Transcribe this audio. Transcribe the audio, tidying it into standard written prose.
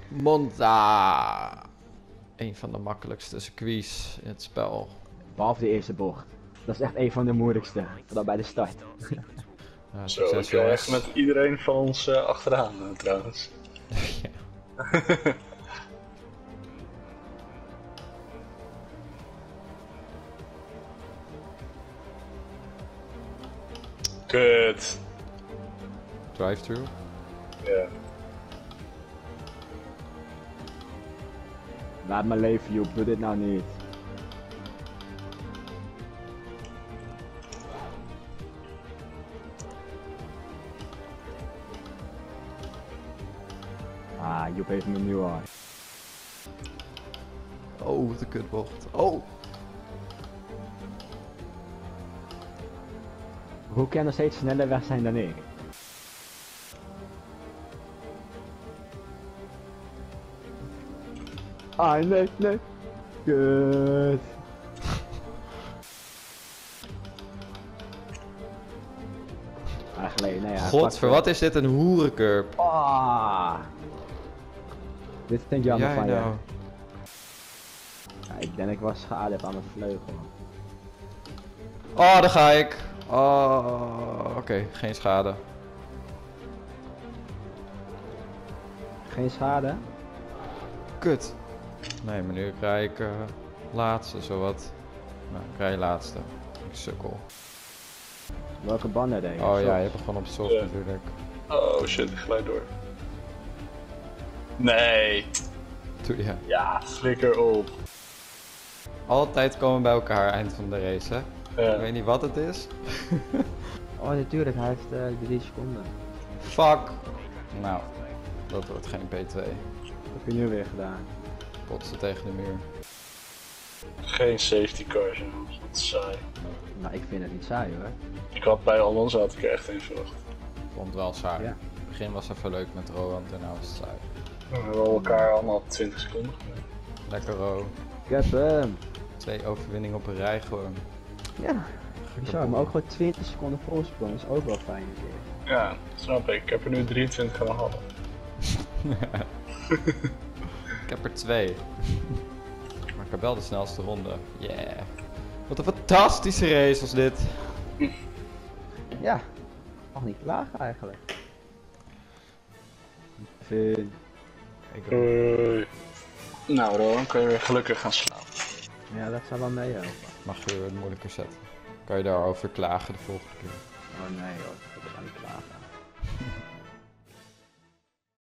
Monza. Een van de makkelijkste circuits in het spel. Behalve de eerste bocht. Dat is echt een van de moeilijkste. Vooral bij de start. Ja, Zo, ik succes, krijg echt jongens. met iedereen van ons achteraan trouwens. Ja. Kut. Drive-thru. Ja. Laat me leven, Joep. Doe dit nou niet. Ah, Joep heeft me nu al. Oh, wat een kutbocht. Oh. Hoe kan er steeds sneller weg zijn dan ik? Ah, nee, nee. Kut. Eigenlijk, nee ja. Godver, wat is dit een hoerencurb? Ah. Dit vind ik jammer Jij van je. nou. Ja, ik denk ik was geademd aan mijn vleugel. Oh, daar ga ik. Oh, oké, geen schade. Geen schade? Kut. Nee, maar nu rij ik laatste, zowat. Nou, ik rij laatste. Ik sukkel. Welke banden deed je? Oh ja, je Soft. begon op soft Ja. natuurlijk. Oh shit, ik glijd door. Nee. Ja. Ja, flikker op. Altijd komen we bij elkaar eind van de race, hè? Ik Ja. weet niet wat het is. Oh natuurlijk, hij heeft 3 seconden. Fuck. Nou, dat wordt geen P2. Wat heb je nu weer gedaan? Botsen tegen de muur. Geen safety cars, jongens. Wat saai. Nou, ik vind het niet saai hoor. Ik had bij Alonso had ik er echt in verwacht. Ik vond het wel saai. Ja. Het begin was even leuk met Roland en nou is het saai. We hebben elkaar allemaal 20 seconden gemaakt. Lekker Ro. Ik heb hem. 2 overwinningen op een rij gewoon. Ja, bizar, maar ook gewoon 20 seconden voorsprong is ook wel fijn een keer. Ja, snap ik. Ik heb er nu 23,5. Ik heb er 2. Maar ik heb wel de snelste ronde. Yeah. Wat een fantastische race was dit. Ja, mag niet klagen eigenlijk. Vind. Nou, Rowan, kan je weer gelukkig gaan slapen. Ja, dat zou wel meehelpen. Mag je het moeilijker zetten. Kan je daarover klagen de volgende keer. Oh nee hoor, dat kan niet klagen.